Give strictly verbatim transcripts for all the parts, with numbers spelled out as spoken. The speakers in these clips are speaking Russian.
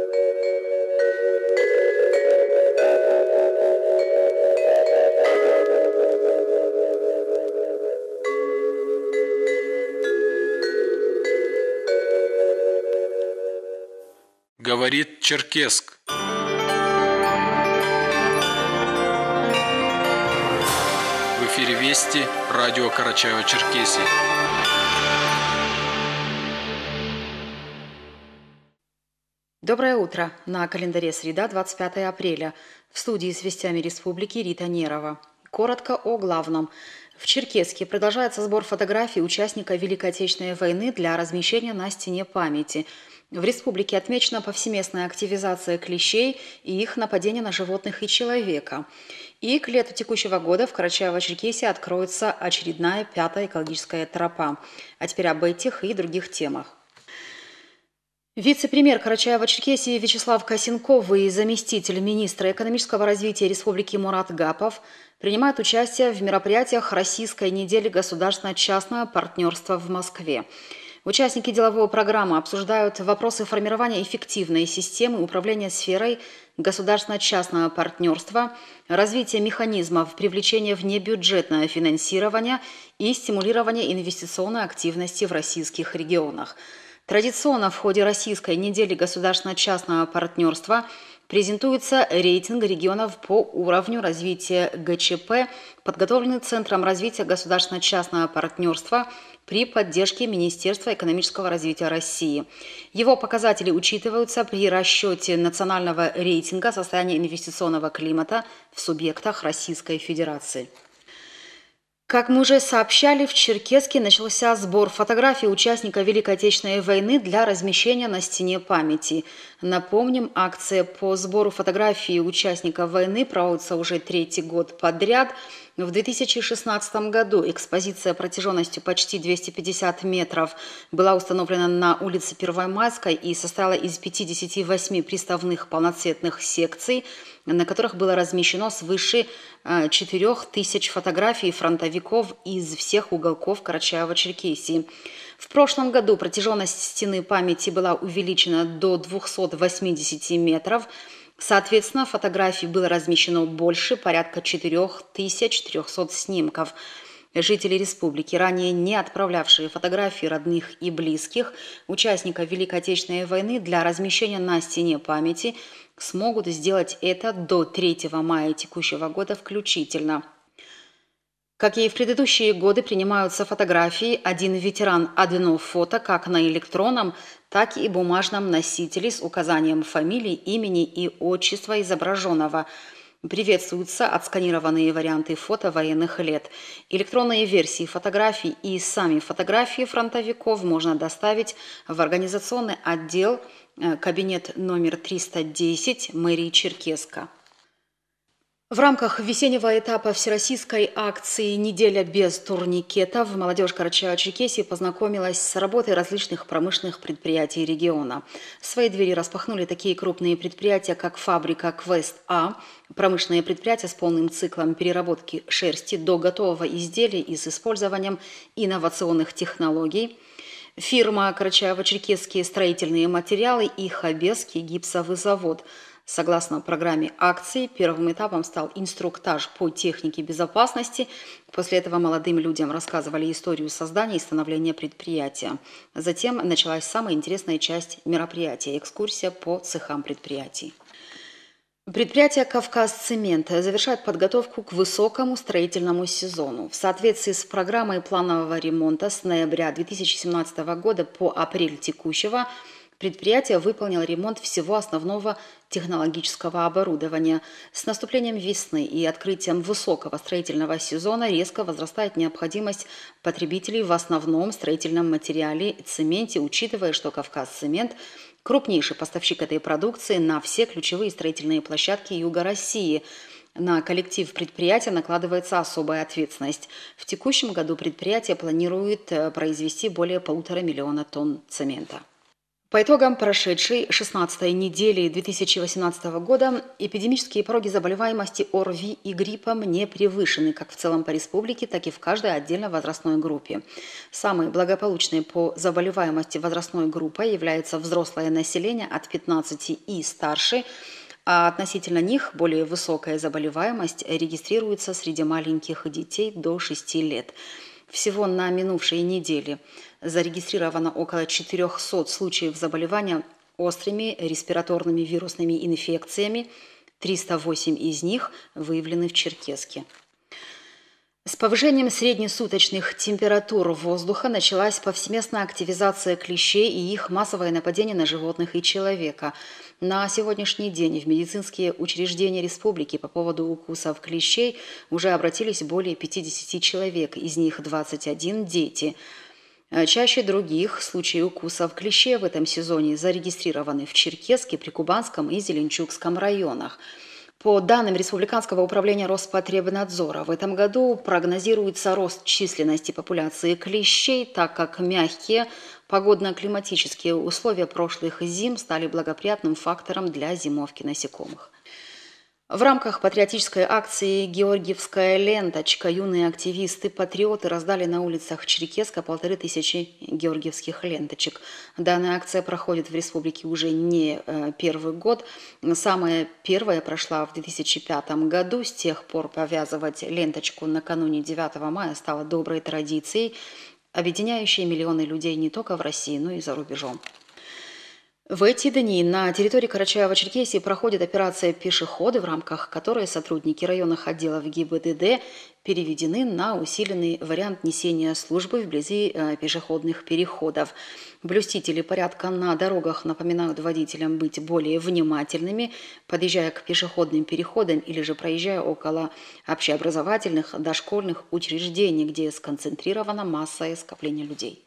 Говорит Черкесск. В эфире Вести, радио Карачаево-Черкесия. Доброе утро. На календаре среда, двадцать пятое апреля. В студии с вестями республики Рита Нерова. Коротко о главном. В Черкесске продолжается сбор фотографий участника Великой Отечественной войны для размещения на стене памяти. В республике отмечена повсеместная активизация клещей и их нападения на животных и человека. И к лету текущего года в Карачаево-Черкесии откроется очередная пятая экологическая тропа. А теперь об этих и других темах. Вице-премьер Карачаево-Черкесии Вячеслав Косенков и заместитель министра экономического развития республики Мурат Гапов принимают участие в мероприятиях Российской недели государственно-частного партнерства в Москве. Участники деловой программы обсуждают вопросы формирования эффективной системы управления сферой государственно-частного партнерства, развития механизмов привлечения внебюджетного финансирования и стимулирования инвестиционной активности в российских регионах. Традиционно в ходе Российской недели государственно-частного партнерства презентуется рейтинг регионов по уровню развития ГЧП, подготовленный Центром развития государственно-частного партнерства при поддержке Министерства экономического развития России. Его показатели учитываются при расчете национального рейтинга состояния инвестиционного климата в субъектах Российской Федерации. Как мы уже сообщали, в Черкесске начался сбор фотографий участника Великой Отечественной войны для размещения на стене памяти. Напомним, акция по сбору фотографий участников войны проводится уже третий год подряд. В две тысячи шестнадцатом году экспозиция протяженностью почти двести пятьдесят метров была установлена на улице Первомайской и состояла из пятидесяти восьми приставных полноцветных секций, на которых было размещено свыше четырёх тысяч фотографий фронтовиков из всех уголков Карачаево-Черкесии. В прошлом году протяженность стены памяти была увеличена до двухсот восьмидесяти метров. Соответственно, фотографий было размещено больше, порядка четырёх тысяч трёхсот снимков. Жители республики, ранее не отправлявшие фотографии родных и близких участников Великой Отечественной войны для размещения на стене памяти, смогут сделать это до третьего мая текущего года включительно. Как и в предыдущие годы, принимаются фотографии «Один ветеран, одно фото» как на электронном, так и бумажном носителе с указанием фамилии, имени и отчества изображенного. Приветствуются отсканированные варианты фото военных лет. Электронные версии фотографий и сами фотографии фронтовиков можно доставить в организационный отдел, кабинет номер триста десять мэрии Черкесска. В рамках весеннего этапа всероссийской акции «Неделя без турникетов» молодежь Карачаево-Черкесии познакомилась с работой различных промышленных предприятий региона. Свои двери распахнули такие крупные предприятия, как фабрика «Квест-А», промышленное предприятие с полным циклом переработки шерсти до готового изделия и с использованием инновационных технологий, фирма «Карачаево-Черкесские строительные материалы» и «Хабесский гипсовый завод». Согласно программе акции, первым этапом стал инструктаж по технике безопасности. После этого молодым людям рассказывали историю создания и становления предприятия. Затем началась самая интересная часть мероприятия – экскурсия по цехам предприятий. Предприятие «Кавказцемент» завершает подготовку к высокому строительному сезону. В соответствии с программой планового ремонта с ноября две тысячи семнадцатого года по апрель текущего предприятие выполнило ремонт всего основного технологического оборудования. С наступлением весны и открытием высокого строительного сезона резко возрастает необходимость потребителей в основном строительном материале цементе, учитывая, что «Кавказцемент» – крупнейший поставщик этой продукции на все ключевые строительные площадки Юга России. На коллектив предприятия накладывается особая ответственность. В текущем году предприятие планирует произвести более полутора миллиона тонн цемента. По итогам прошедшей шестнадцатой недели две тысячи восемнадцатого года эпидемические пороги заболеваемости ОРВИ и гриппом не превышены как в целом по республике, так и в каждой отдельно возрастной группе. Самой благополучной по заболеваемости возрастной группой является взрослое население от пятнадцати и старше, а относительно них более высокая заболеваемость регистрируется среди маленьких детей до шести лет. Всего на минувшей неделе зарегистрировано около четырехсот случаев заболевания острыми респираторными вирусными инфекциями, триста восемь из них выявлены в Черкесске. С повышением среднесуточных температур воздуха началась повсеместная активизация клещей и их массовое нападение на животных и человека. На сегодняшний день в медицинские учреждения республики по поводу укусов клещей уже обратились более пятидесяти человек, из них двадцать один – дети. Чаще других случаи укусов клещей в этом сезоне зарегистрированы в Черкесске, Прикубанском и Зеленчукском районах. По данным Республиканского управления Роспотребнадзора, в этом году прогнозируется рост численности популяции клещей, так как мягкие погодно-климатические условия прошлых зим стали благоприятным фактором для зимовки насекомых. В рамках патриотической акции «Георгиевская ленточка» юные активисты-патриоты раздали на улицах Черкесска полторы тысячи георгиевских ленточек. Данная акция проходит в республике уже не э, первый год. Самая первая прошла в две тысячи пятом году. С тех пор повязывать ленточку накануне девятого мая стало доброй традицией, объединяющей миллионы людей не только в России, но и за рубежом. В эти дни на территории Карачаево-Черкесии проходит операция «Пешеходы», в рамках которой сотрудники районных отделов ГИБДД переведены на усиленный вариант несения службы вблизи э, пешеходных переходов. Блюстители порядка на дорогах напоминают водителям быть более внимательными, подъезжая к пешеходным переходам или же проезжая около общеобразовательных, дошкольных учреждений, где сконцентрирована массовое скопление людей.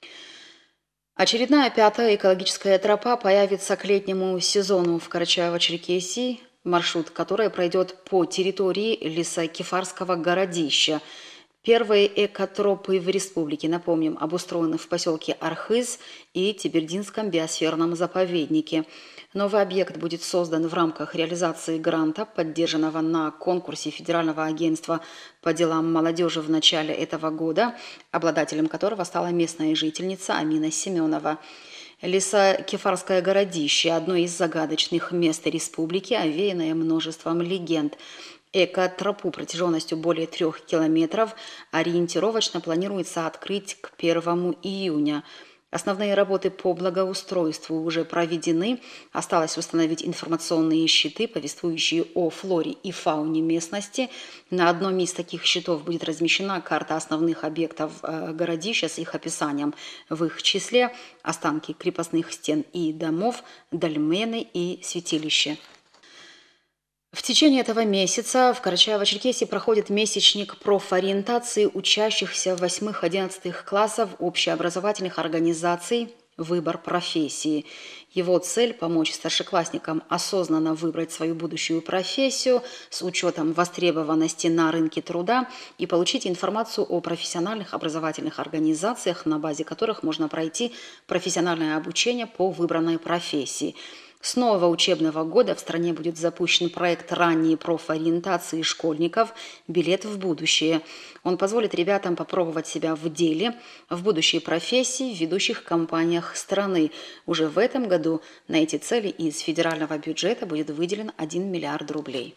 Очередная пятая экологическая тропа появится к летнему сезону в Карачаево-Черкесии, маршрут которой пройдет по территории лесокефарского городища. Первые экотропы в республике, напомним, обустроены в поселке Архыз и Тебердинском биосферном заповеднике. Новый объект будет создан в рамках реализации гранта, поддержанного на конкурсе Федерального агентства по делам молодежи в начале этого года, обладателем которого стала местная жительница Амина Семенова. Лесокефарское городище – одно из загадочных мест республики, овеянное множеством легенд. Экотропу протяженностью более трех километров ориентировочно планируется открыть к первому июня. Основные работы по благоустройству уже проведены. Осталось установить информационные щиты, повествующие о флоре и фауне местности. На одном из таких щитов будет размещена карта основных объектов городища с их описанием. В их числе останки крепостных стен и домов, дольмены и святилища. В течение этого месяца в Карачаево-Черкесии проходит месячник профориентации учащихся восьмых-одиннадцатых классов общеобразовательных организаций «Выбор профессии». Его цель – помочь старшеклассникам осознанно выбрать свою будущую профессию с учетом востребованности на рынке труда и получить информацию о профессиональных образовательных организациях, на базе которых можно пройти профессиональное обучение по выбранной профессии. С нового учебного года в стране будет запущен проект ранней профориентации школьников «Билет в будущее». Он позволит ребятам попробовать себя в деле, в будущей профессии в ведущих компаниях страны. Уже в этом году на эти цели из федерального бюджета будет выделен один миллиард рублей.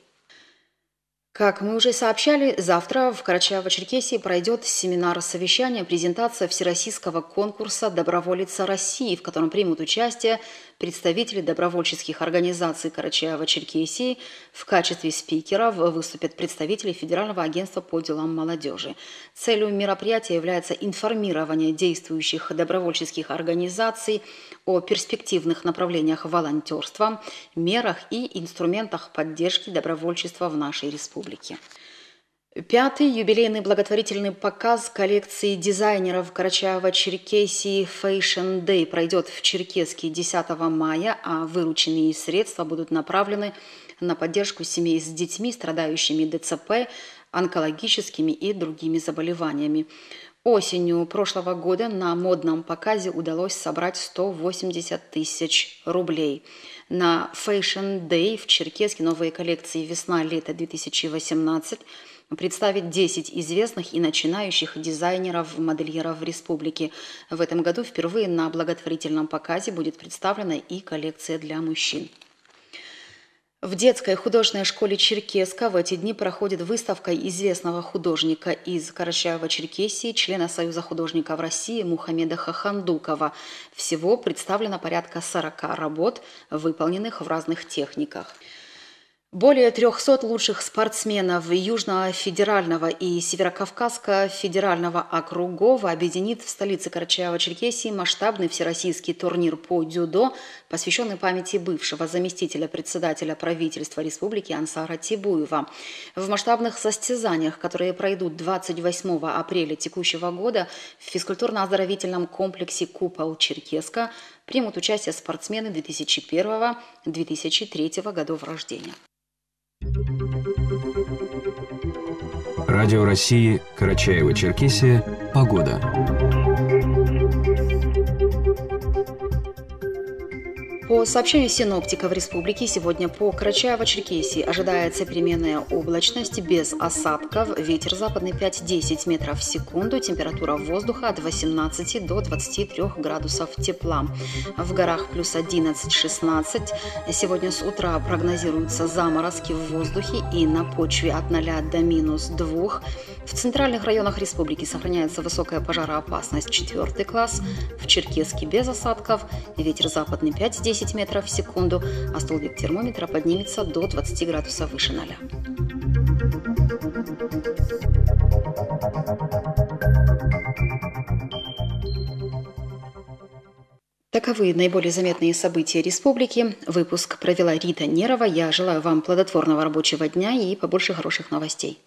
Как мы уже сообщали, завтра в Карачаево-Черкесии пройдет семинар-совещание, презентация всероссийского конкурса «Доброволица России», в котором примут участие представители добровольческих организаций Карачаево-Черкесии. В качестве спикеров выступят представители Федерального агентства по делам молодежи. Целью мероприятия является информирование действующих добровольческих организаций о перспективных направлениях волонтерства, мерах и инструментах поддержки добровольчества в нашей республике. Пятый юбилейный благотворительный показ коллекции дизайнеров Карачаево-Черкесии Fashion Day пройдет в Черкесске десятого мая, а вырученные средства будут направлены на поддержку семей с детьми, страдающими ДЦП, онкологическими и другими заболеваниями. Осенью прошлого года на модном показе удалось собрать сто восемьдесят тысяч рублей. На Fashion Day в Черкесске новые коллекции «Весна-лето две тысячи восемнадцать» представит десять известных и начинающих дизайнеров-модельеров республики. В этом году впервые на благотворительном показе будет представлена и коллекция для мужчин. В детской художественной школе Черкесска в эти дни проходит выставка известного художника из Карачаево-Черкесии, члена Союза художников России Мухаммеда Хахандукова. Всего представлено порядка сорока работ, выполненных в разных техниках. Более трехсот лучших спортсменов Южного федерального и Северокавказского федерального округов объединит в столице Карачаево-Черкесии масштабный всероссийский турнир по дзюдо, посвященный памяти бывшего заместителя председателя правительства республики Ансара Тибуева. В масштабных состязаниях, которые пройдут двадцать восьмого апреля текущего года в физкультурно-оздоровительном комплексе «Купол Черкесска», примут участие спортсмены две тысячи первого — две тысячи третьего годов рождения. Радио России, Карачаево-Черкесия. Погода. По сообщению синоптиков республики, сегодня по Карачаево-Черкесии ожидается переменная облачность без осадков, ветер западный пять-десять метров в секунду, температура воздуха от восемнадцати до двадцати трёх градусов тепла. В горах плюс одиннадцать-шестнадцать. Сегодня с утра прогнозируются заморозки в воздухе и на почве от ноля до минус двух. В центральных районах республики сохраняется высокая пожароопасность четвертый класс. В Черкесске без осадков, ветер западный пять-десять метров в секунду, а столбик термометра поднимется до двадцати градусов выше ноля. Таковы наиболее заметные события республики. Выпуск провела Рита Нерова. Я желаю вам плодотворного рабочего дня и побольше хороших новостей.